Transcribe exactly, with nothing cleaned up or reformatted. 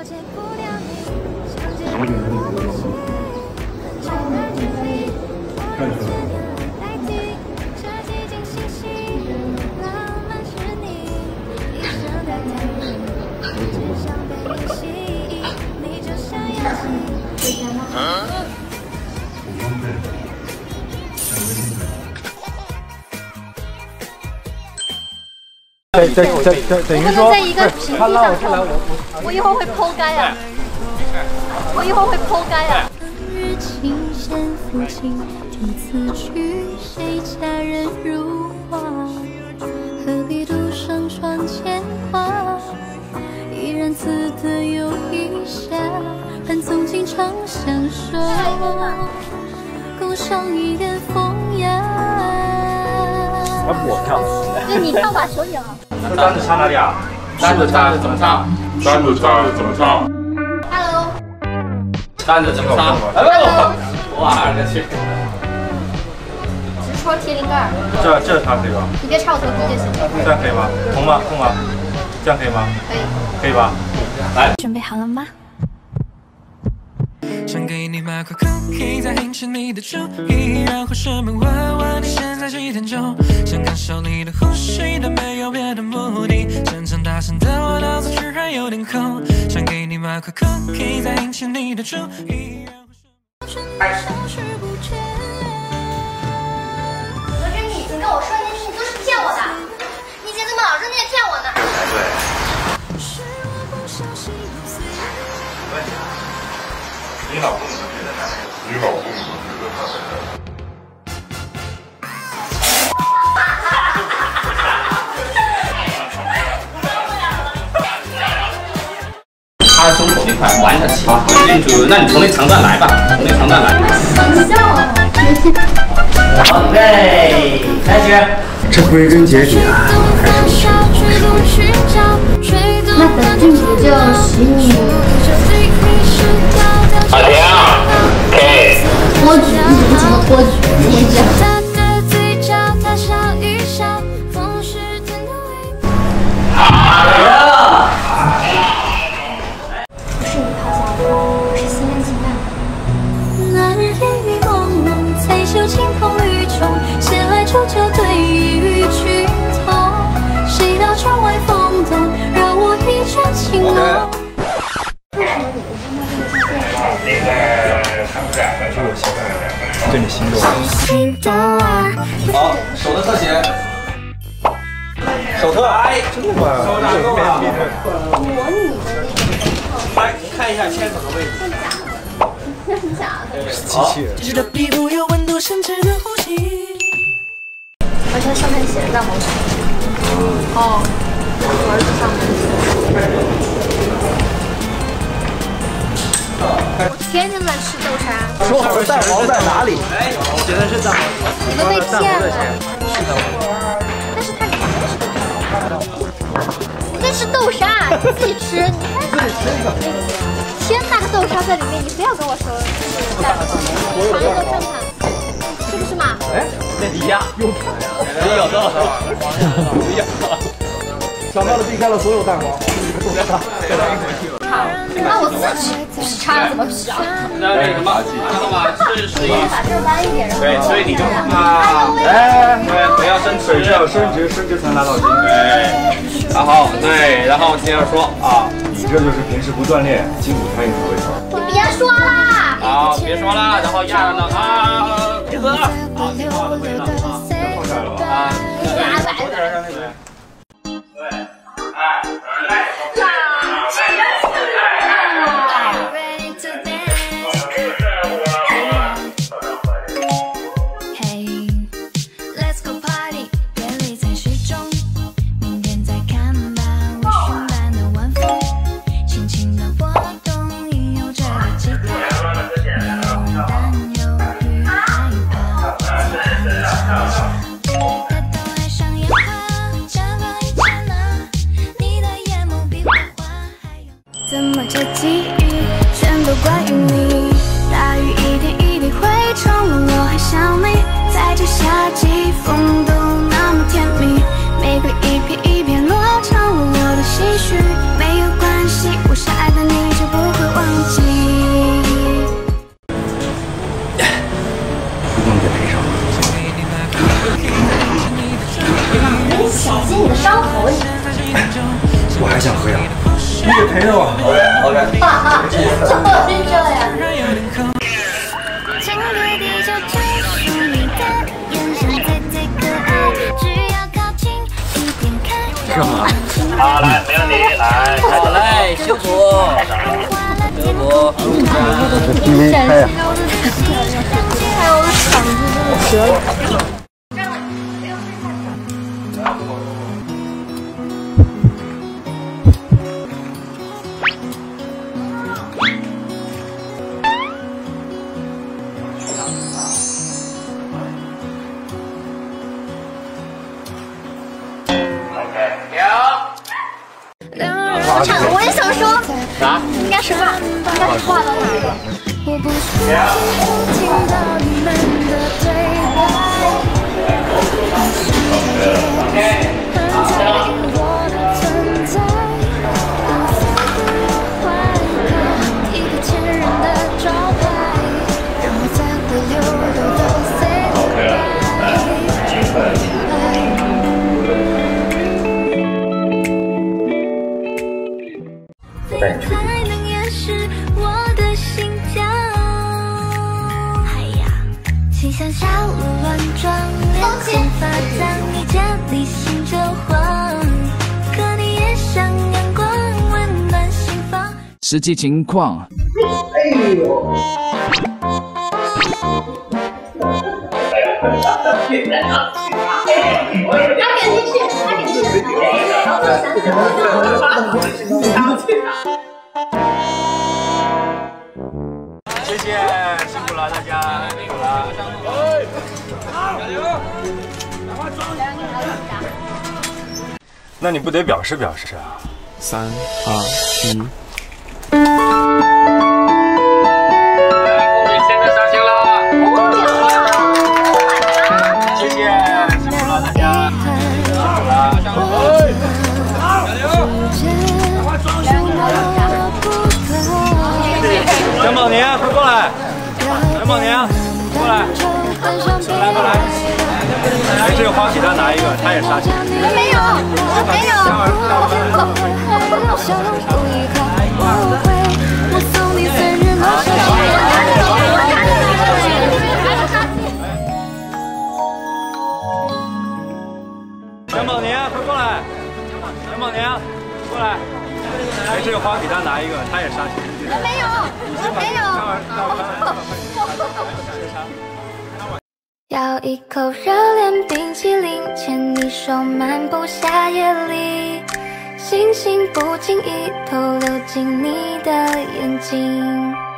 等等等等等于说， 在一个平地上泡，我一会儿会剖开呀，我一会儿会剖开呀。日情先付情，听此曲，谁佳人如画？何必独上窗牵挂？依然此刻有一下，盼从今长相守，共赏一点风雅。 要不我跳？ 对，你跳吧，求你了。 那单子插哪里啊？ 单子插怎么插？单子插怎么插 ？Hello。 单子怎么插？哎呦！我勒个去！ 直戳贴灵盖。 这这插可以吧？ 你别插我头皮就行。 这样可以吗？通吗？通吗？这样可以吗？ 可以。 可以吧？来。 准备好了吗？ 想给你买块 cookie， 再引起你的注意，然后顺便问问你现在几点钟？想感受你的呼吸，但没有别的目的。真正大声的我脑子居然有点空。想给你买块 cookie， 再引起你的注意，然后顺便消失不见。 何止你跟我说那些，你都是骗我的！你以前怎么老说那些骗我呢？ 对。你老公怎么觉得他？你老公怎么觉得他？他胸口那块玩得起，进去，那你从那长段来吧，从那长段来。 形象啊！ 好，预备，开始。 这归根结底啊，还是那本俊不就许你？ 好停 ，OK。 托举，你怎么怎么托举？你讲。 好了。 不是你抛下我，我是心甘情愿。那日烟雨蒙蒙，才嗅清风雨中，闲来煮酒对雨君同。谁道窗外风动，让我一trận情浓。 那个他们两个就有心动，对你心动。 好，手的特写。手特，哎， 真的吗？ 手哪够啊？ 模拟来，看一下牵手的位置。 真假的？ 是机器人。 记着皮肤有温度，深沉的呼吸。 而且上面写的大毛球。哦，盒子上面写。 我天天在吃豆沙。 说好的蛋黄在哪里？ 哎，写的是蛋黄。 你们被骗了。但是它里面是豆沙。你在吃豆沙，你自己吃。你自己吃一个。天大的豆沙在里面，你不要跟我说是蛋黄，尝一个看看，是不是嘛？ 哎，那底下用啥呀？没有豆沙。没有。 巧妙的避开了所有蛋黄，一个豆沙。 那我自己劈叉怎么劈啊？ 那那什么，知道吗？是是一。 把这弯一点，然后。 对，所以你就啊， 哎， 对，不要伸直， 水是要伸直，伸直才拿到筋。 对，然后对，然后接着说啊， 你这就是平时不锻炼，筋骨太硬才会疼。 你别说啦！ 好，别说了，然后压着呢啊，别喝，好，挺好的味道啊， 放开了吧？ 啊，对，手指上那边。对，哎，来，来。 怎么这际遇全都关于你？大雨一点一滴汇成了我还想你，在这夏季风都那么甜蜜，玫瑰一片一片落成了我的唏嘘。没有关系，我是爱的你。 没事吧 ？OK。 哈哈，这么认真呀！ 干嘛？ 好，来，没问题，来， 好嘞，修补，修补。 陕西肉的还有嗓子真的折了。我唱，我也想说， 啥？ 应该是画，应该是画到哪个？我不需要听到你们的对白，很在意我的存在，坏掉一个前任的招牌，让我再回流流到 say goodbye。 带你去。 才能掩饰我的心跳。哎呀，心像小鹿乱撞，连头发当你见你心就慌。可你也像阳光，温暖心房。 实际情况。 哎呦！ 他点进去，他点进去，然后谢谢，辛苦了大家，辛苦了。加油！那你不得表示表示啊？ 三二一。 恭喜现在上线了！谢谢，辛苦了大家，辛苦了，加油！杨宝宁，快过来！杨宝宁，过来！来过来！哎，这个花给他拿一个，他也杀青。 没有，没有。 杨宝宁，快过来！杨宝宁，过来！哎，这个花给他拿一个，他也杀青。 没有，没有。咬一口热恋冰淇淋，牵你手漫步夏夜里，星星不经意透流进你的眼睛。